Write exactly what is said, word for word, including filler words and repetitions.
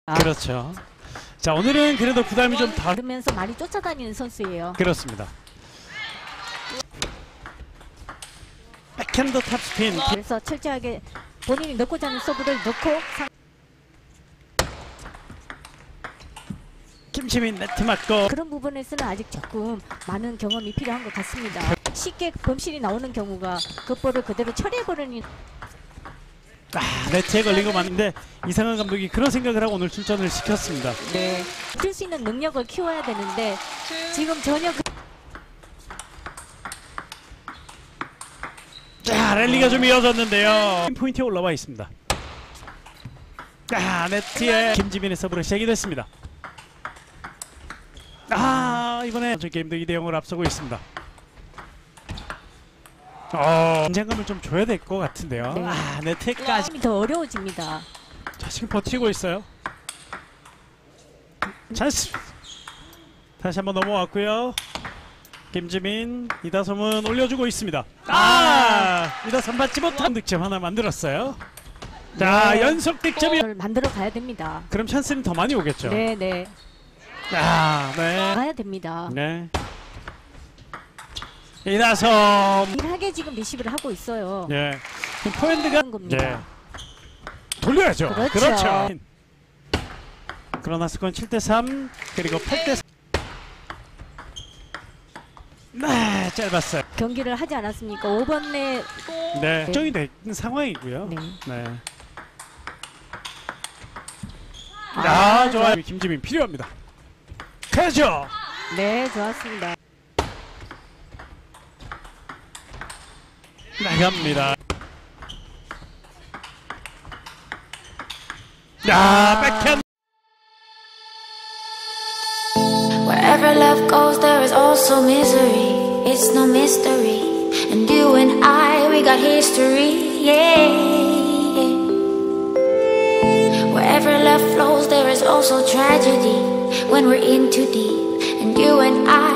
아. 그렇죠. 자, 오늘은 그래도 부담이 좀 덜. 그러면서 많이 쫓아다니는 선수예요. 그렇습니다. 백핸드 탑스핀. 그래서 철저하게 본인이 넣고자 하는 서브를 넣고 상... 김시민 네트 맞고. 그런 부분에서는 아직 조금 많은 경험이 필요한 것 같습니다. 쉽게 범실이 나오는 경우가 그 볼을 그대로 처리해버리는. 아, 네트에 걸린 거 맞는데 이상한 감독이 그런 생각을 하고 오늘 출전을 시켰습니다. 네, 뛸 수 있는 능력을 키워야 되는데 지금 전혀 그... 자, 랠리가 좀 이어졌는데요. 포인트에 올라와 있습니다. 아, 네트에 김지민의 서브로 시작이 됐습니다. 아, 이번에 저 게임도 이 대 영으로 앞서고 있습니다. 어, 긴장감을 좀 줘야 될 것 같은데요. 네. 아, 네트까지 더 어려워집니다. 자, 지금 버티고 있어요. 찬스. 다시 한번 넘어왔고요. 김지민, 이다솜은 올려주고 있습니다. 아, 이다솜 받지 못한 득점 하나 만들었어요. 자, 네. 연속 득점이. 만들어 가야 됩니다. 그럼 찬스는 더 많이 오겠죠. 네, 네. 아, 네. 가야 됩니다. 네. 이다솜. 일하게 지금 리시브를 하고 있어요. 예. 포핸드가. 겁니다. 예. 돌려야죠. 그렇죠. 그렇죠. 그러나 스코어는 칠 대 삼 그리고 팔 대 삼. 네, 짧았어요. 경기를 하지 않았습니까? 오 번 내. 네, 걱정이 된 상황이고요. 네. 네. 아, 아, 좋아요. 김지민 필요합니다. 가죠. 네, 좋았습니다. 나갑니다. 야, 백핸드. Wherever love goes, there is also misery. It's no mystery. And you and I, we got history. Yeah. Wherever love flows, there is also tragedy. When we're in too deep. And you and I.